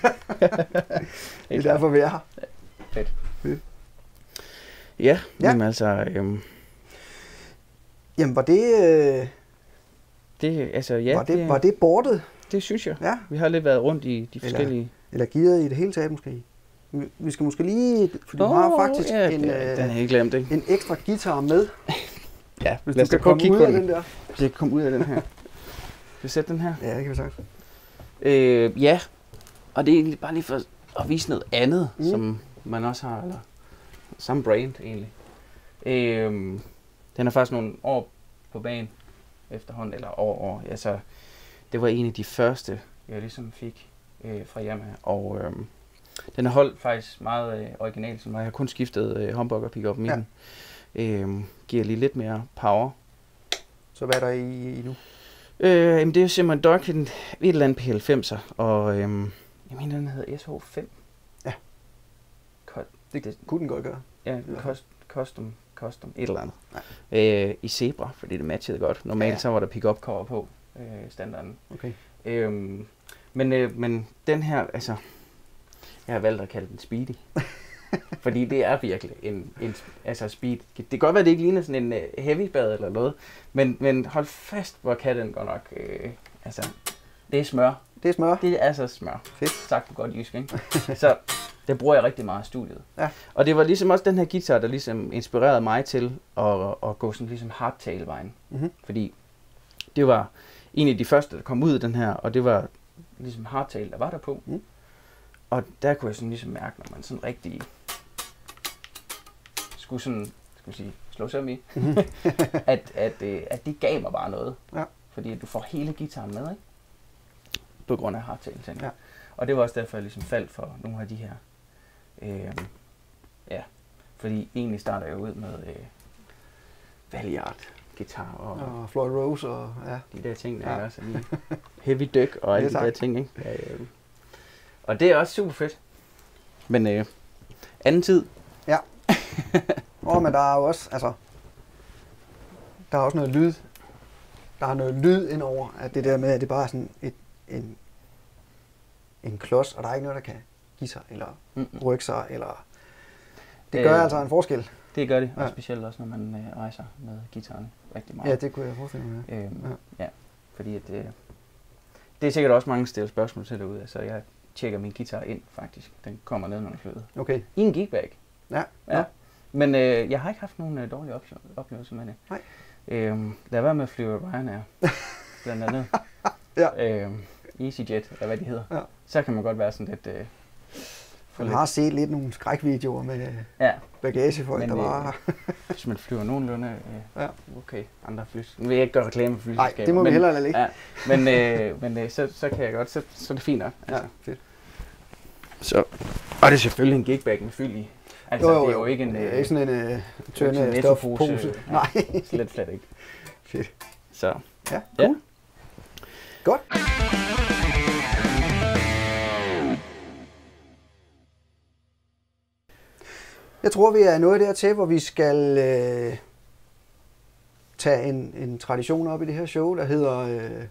er derfor, vi er her. Fedt. Fedt. Ja, ja. Jamen altså... Øhm, jamen, var det... Øh, det, altså, ja, var det, det, var det bordet? Det synes jeg. Ja. Vi har lidt været rundt i de forskellige... Eller, eller gearet i det hele taget, måske. Vi skal måske lige, for du oh, har faktisk ja, en, det, øh, den er glemt, ikke? en ekstra guitar med. Ja, hvis du kan komme ud af den der. Hvis jeg kan komme ud af den her. Skal vi sætte den her? Ja, det kan vi sagt. Øh, ja, og det er egentlig bare lige for at vise noget andet, mm. som man også har, eller samme brand egentlig. Øh, den er faktisk nogle år på banen efterhånden, eller over år. Altså, det var en af de første, jeg ligesom fik øh, fra Yamaha, og... Øh, den har holdt faktisk meget øh, original, som jeg har kun skiftet øh, humbucker pick-up i ja. den. Øhm, giver lige lidt mere power. Så hvad er der i, i nu? Øh, jamen, det er jo simpelthen Dokken, et eller andet P halvfemser, og øhm, jeg mener, den hedder S H fem. Ja. Ko- det, det kunne den godt gøre. Ja, ja. Kost, custom, custom, et eller andet. Øh, I Zebra, fordi det matchede godt. Normalt ja. så var der pick-up cover på øh, standarden. Okay. Øhm, men, øh, men den her, altså... Jeg har valgt at kalde den Speedy. Fordi det er virkelig en, en altså speed. Det kan godt være, at det ikke ligner sådan en uh, heavy bad eller noget. Men, men hold fast, hvor kan den godt nok... Øh, altså, det er smør. Det er smør? Det er altså smør. Fedt. Sagt på godt jysk, ikke? Så det bruger jeg rigtig meget i studiet. Ja. Og det var ligesom også den her guitar, der ligesom inspirerede mig til at, at gå sådan ligesom hardtail-vejen. Mm-hmm. Fordi det var en af de første, der kom ud af den her, og det var ligesom hardtail, der var der på. Mm. Og der kunne jeg sådan ligesom mærke, når man sådan rigtig skulle sådan, skal vi sige, slå sig i, at, at, at det gav mig bare noget. Ja. Fordi du får hele gitaren med, ikke? På grund af hardtail, tænker jeg. Ja. Og det var også derfor, jeg ligesom faldt for nogle af de her. Øh, ja, fordi egentlig starter jeg ud med øh, Valiard guitar og, og Floyd Rose og ja. De der ting, der ja. Også lige heavy dyk og alle de der ting, ikke? Ja, øh. Og det er også super fedt. Men øh, anden tid. Ja. Åh, men der er jo også, altså, der er også noget lyd. Der er noget lyd indover, at det der med, at det bare er sådan et, en, en klods, og der er ikke noget, der kan give sig, eller mm-mm. rykke sig, eller... Det gør øh, altså en forskel. Det gør det, og ja. Specielt også, når man øh, rejser med guitaren rigtig meget. Ja, det kunne jeg forestille mig. Ja, øhm, ja. ja fordi at, øh, det er sikkert også mange stille spørgsmål til derude, så jeg tjekker min guitar ind, faktisk. Den kommer ned under flyet. Okay. I en geekbag. Ja. ja. ja. Men øh, jeg har ikke haft nogen øh, dårlige oplevelser med det. Nej. Øhm, lad være med at flyve Ryanair, blandt andet. ja. øhm, EasyJet, eller hvad de hedder. Ja. Så kan man godt være sådan lidt... Øh, man har set lidt nogle skrækvideoer med ja. Bagagefolk, der var... hvis man flyver nogenlunde, øh, ja. Okay, andre fly. Nu vil jeg ikke gøre reklame for flyselskaber. Nej, det må men, vi heller lade ligge. Ja, men øh, men øh, så, så kan jeg godt, så, så er det fint nok. Altså. Ja, fedt. Så, og det er selvfølgelig en gigbag med fyld i. Altså, jo, jo, det er jo ikke en... Øh, ikke sådan en øh, tørne stofpose. Øh, Nej. Slet slet ikke. Fedt. Så, ja, cool. Ja. Godt. Jeg tror, vi er nået dertil, hvor vi skal øh, tage en, en tradition op i det her show, der hedder, øh,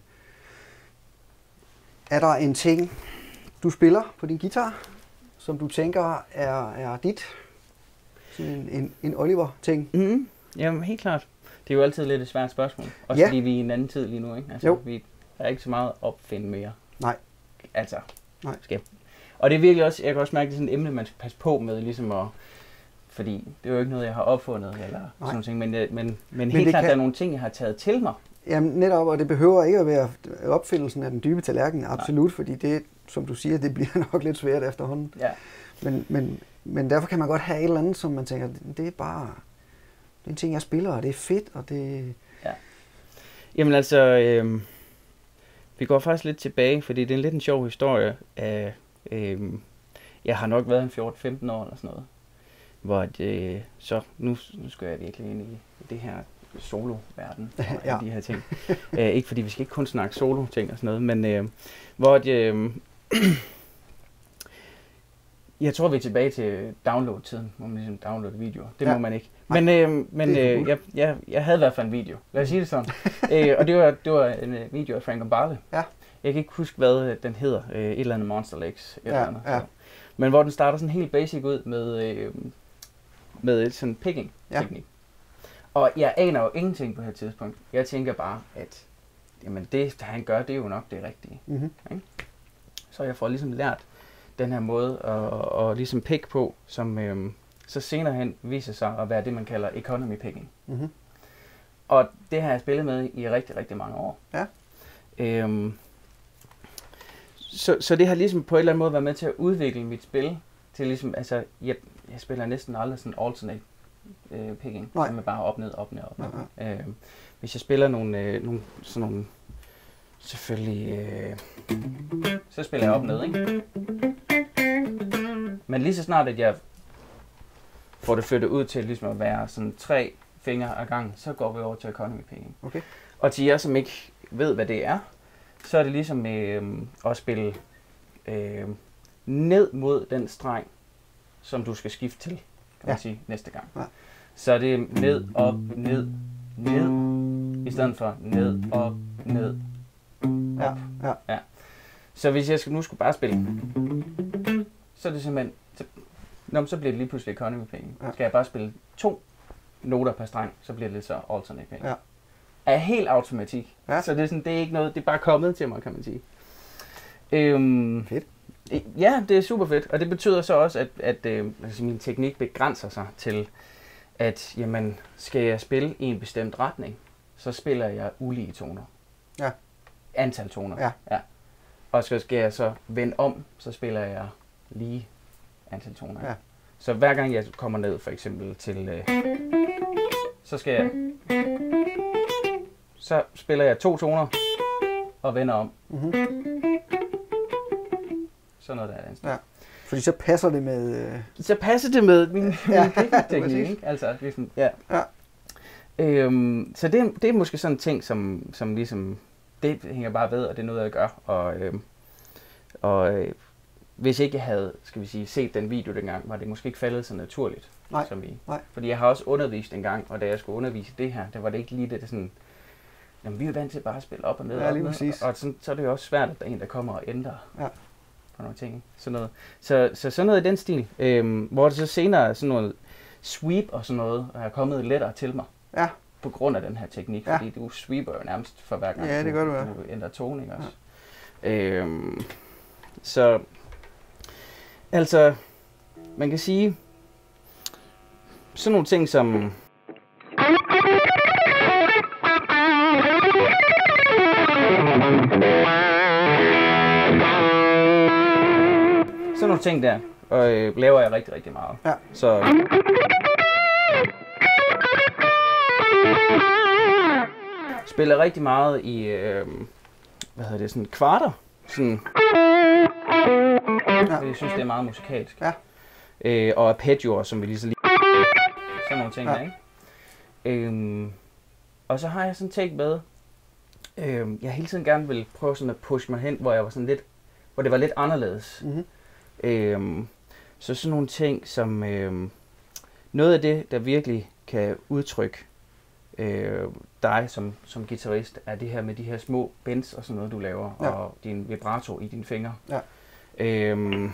er der en ting, du spiller på din guitar, som du tænker er, er dit? Sådan en, en, en Oliver-ting? Mm-hmm. Jamen, helt klart. Det er jo altid lidt et svært spørgsmål. Også ja. Fordi vi er i en anden tid lige nu, ikke? Altså, jo. Vi er ikke så meget opfinde mere. Nej. Altså, Nej. Skal. Og det er virkelig også, jeg kan også mærke, det er sådan et emne, man skal passe på med, ligesom at... Fordi det er jo ikke noget, jeg har opfundet, eller Nej. Sådan ting, men, men, men, men helt klart, kan... der er nogle ting, jeg har taget til mig. Jamen netop, og det behøver ikke at være opfindelsen af den dybe tallerken, absolut, Nej. Fordi det, som du siger, det bliver nok lidt svært efterhånden. Ja. Men, men, men derfor kan man godt have et eller andet, som man tænker, det er bare, det er en ting, jeg spiller, og det er fedt, og det... Ja. Jamen altså, øh, vi går faktisk lidt tilbage, fordi det er lidt en sjov historie af, øh, jeg har nok været en fjorten femten år eller sådan noget. Hvor det, så nu, nu skal jeg virkelig ind i det her solo-verden og ja. De her ting. Æ, ikke fordi vi skal ikke kun snakke solo-ting og sådan noget, men øh, hvor det, øh, jeg tror vi er tilbage til download-tiden, hvor man ligesom downloade videoer. Det ja. Må man ikke. Men, øh, men øh, jeg, jeg, jeg havde i hvert fald en video. Lad os sige det sådan. Æ, og det var, det var en video af Frank Barley. Ja. Jeg kan ikke huske, hvad den hedder. Et eller andet Monster Legs. Et ja, eller andet, ja. Men hvor den starter sådan helt basic ud med... Øh, med et sådan picking-teknik. Ja. Og jeg aner jo ingenting på det her tidspunkt. Jeg tænker bare, at jamen det, han gør, det er jo nok det rigtige. Mm-hmm. Okay? Så jeg får ligesom lært den her måde at, at ligesom pick på, som øhm, så senere hen viser sig at være det, man kalder economy picking. Mm-hmm. Og det har jeg spillet med i rigtig, rigtig mange år. Ja. Øhm, så, så det har ligesom på en eller anden måde været med til at udvikle mit spil til ligesom, altså, jeg, jeg spiller næsten aldrig sådan alternate øh, picking, som er bare op, ned, op, ned, op, ned. Ja, ja. Øh, hvis jeg spiller nogle, øh, nogle sådan nogle, selvfølgelig, øh, så spiller jeg op, ned, ikke? Men lige så snart, at jeg får det flyttet ud til ligesom at være sådan tre fingre ad gang, så går vi over til economy picking. Okay. Og til jer, som ikke ved, hvad det er, så er det ligesom øh, at spille øh, ned mod den streng, som du skal skifte til, kan man ja. Sige, næste gang. Ja. Så er det ned, op, ned, ned, i stedet for ned, op, ned, op. Ja. Ja. Ja. Så hvis jeg nu skulle bare spille, så er det simpelthen, så, nå, så bliver det lige pludselig economy picking. Ja. Skal jeg bare spille to noter per streng, så bliver det så alternate picking. Ja. Af helt automatik. Ja. Så det er, sådan, det er ikke noget, det er bare kommet til mig, kan man sige. Øhm, fedt. Ja, det er super fedt, og det betyder så også, at, at øh, altså min teknik begrænser sig til, at jamen, skal jeg spille i en bestemt retning, så spiller jeg ulige toner. Ja. Antal toner. Ja. ja. Og så skal jeg så vende om, så spiller jeg lige antal toner. Ja. Så hver gang jeg kommer ned for eksempel til, øh, så skal jeg, så spiller jeg to toner og vender om. Mm-hmm. Sådan noget der er det. Ja. Fordi så passer det med... Øh... Så passer det med min, ja, min teknik, ikke? Altså, ligesom, ja. ja. Øhm, så det, det er måske sådan en ting, som, som ligesom, det hænger bare ved, og det er noget, jeg gør. Og, øhm, og øh, hvis ikke jeg havde, skal vi sige, set den video dengang, var det måske ikke faldet så naturligt. Nej, som I. nej. Fordi jeg har også undervist en gang, og da jeg skulle undervise det her, der var det ikke lige det, det sådan, jamen vi er vant til bare at spille op og ned, ja, op lige og ned, og, og sådan, så er det jo også svært, at der er en, der kommer og ændrer ja. på nogle ting. Sådan noget. Så, så sådan noget i den stil, øhm, hvor det så senere sådan noget sweep og sådan noget, er kommet lettere til mig. Ja. På grund af den her teknik, ja. fordi du sweeper jo nærmest for hver gang, ja, det gør du, ja. du ændrer toning også. Ja. Øhm, så, altså, man kan sige, sådan nogle ting som... Sådan nogle ting der, og øh, laver jeg rigtig, rigtig meget. Ja. Så... Spiller rigtig meget i, øh, hvad hedder det, sådan kvarter. Sådan... Ja. Jeg synes, det er meget musikalsk. Ja. Øh, og arpeggios, som vi lige så lige... Sådan nogle ting, ja. Der, ikke? Øhm, og så har jeg sådan tænkt med, øhm, jeg hele tiden gerne vil prøve sådan at push mig hen, hvor jeg var sådan lidt, hvor det var lidt anderledes. Mm-hmm. Øhm, så sådan nogle ting som, øhm, noget af det, der virkelig kan udtrykke øh, dig som, som guitarist, er det her med de her små bends og sådan noget, du laver, ja. Og din vibrato i dine fingre. Ja. Øhm,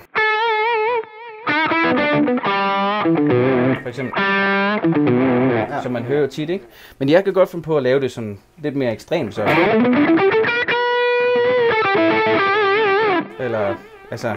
for eksempel, ja. Som man hører tit, ikke? Men jeg kan godt finde på at lave det sådan lidt mere ekstremt, så. Eller, altså.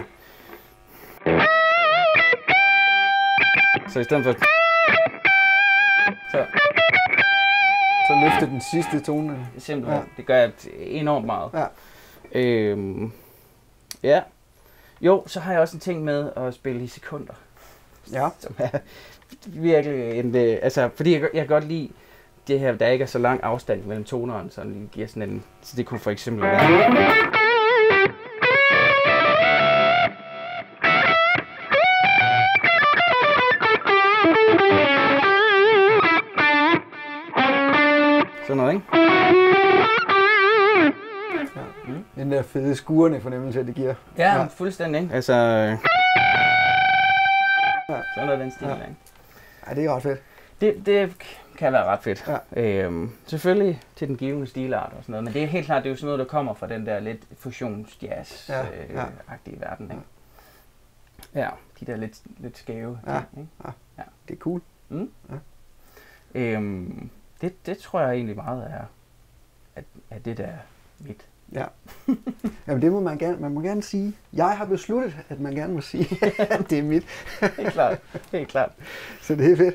Så i stedet for. Så. Så løfte den sidste tone. Simpelthen. Ja. Det gør jeg enormt meget. Ja. Øhm, ja. Jo, så har jeg også en ting med at spille i sekunder. Ja. Som er virkelig en, altså, fordi jeg, jeg kan godt lide det her, der ikke er så lang afstand mellem tonerne, så det giver sådan en, så det kunne for eksempel være. Sådan noget, ikke? Ja. Mm. Den der fede skurende fornemmelse, det giver. Ja, ja. Fuldstændig, ikke? Altså... Ja. Sådan noget den stil, ja. Ikke? Ja, det er ret fedt. Det, det kan være ret fedt. Ja. Øhm, selvfølgelig til den givende stilart og sådan noget, men det er helt klart, det er jo sådan noget, der kommer fra den der lidt fusions-jazz-agtige ja. øh, verden, ikke? Ja. ja, de der lidt, lidt skæve ja. ting, ikke? Ja. Ja. Det er cool. Mm. Ja. Øhm, det, det tror jeg egentlig meget er, at, at det der er mit. Ja. Jamen det må man gerne, man må gerne sige. Jeg har besluttet, at man gerne må sige, at det er mit. Helt klart, helt klart. Så det er fedt.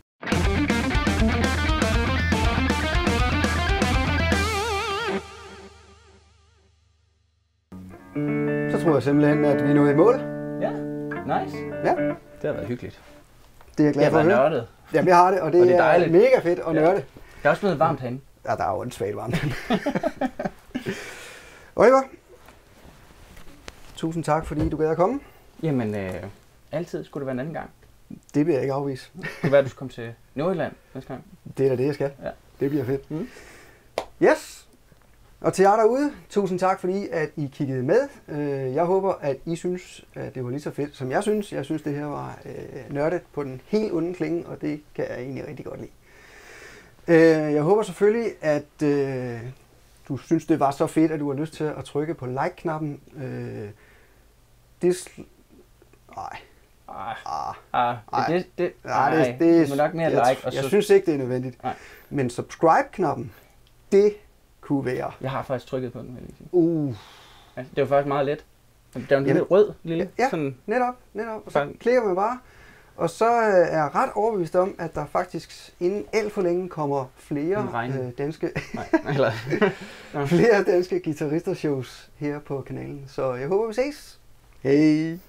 Så tror jeg simpelthen, at vi er nået i mål. Ja, nice. Ja. Det har været hyggeligt. Det er jeg glad det for at høre. Nørdet. Jamen jeg har det, og det, og det er, er mega fedt at ja. nørde. Det er også blevet varmt herinde. Ja, der er jo en svagt varmt herinde. Oliver, tusind tak, fordi du gad at komme. Jamen, øh, altid skulle det være en anden gang. Det vil jeg ikke afvise. Det kan være, du skal komme til Nordjylland næste gang. Det er da det, jeg skal. Ja. Det bliver fedt. Mm. Yes! Og til jer derude, tusind tak, fordi at I kiggede med. Jeg håber, at I synes, at det var lige så fedt, som jeg synes. Jeg synes, det her var øh, nørdet på den helt onde klinge, og det kan jeg egentlig rigtig godt lide. Jeg håber selvfølgelig, at øh, du synes, det var så fedt, at du har lyst til at trykke på like-knappen. Øh, det... Sl- Ej. Ah, ah, ah, det, det, nej, det, det, det må nok mere jeg, like. Og jeg så... synes ikke, det er nødvendigt. Nej. Men subscribe-knappen, det kunne være. Jeg har faktisk trykket på den, vil jeg sige. Uh. Ja, det var faktisk meget let. Der er en lille rød lille. Ja, sådan... netop, netop. Og så klikker man bare, Og så øh, er jeg ret overbevist om, at der faktisk inden alt for længe kommer flere øh, danske Nej, eller... flere danske guitarister shows her på kanalen. Så jeg håber, vi ses. Hej!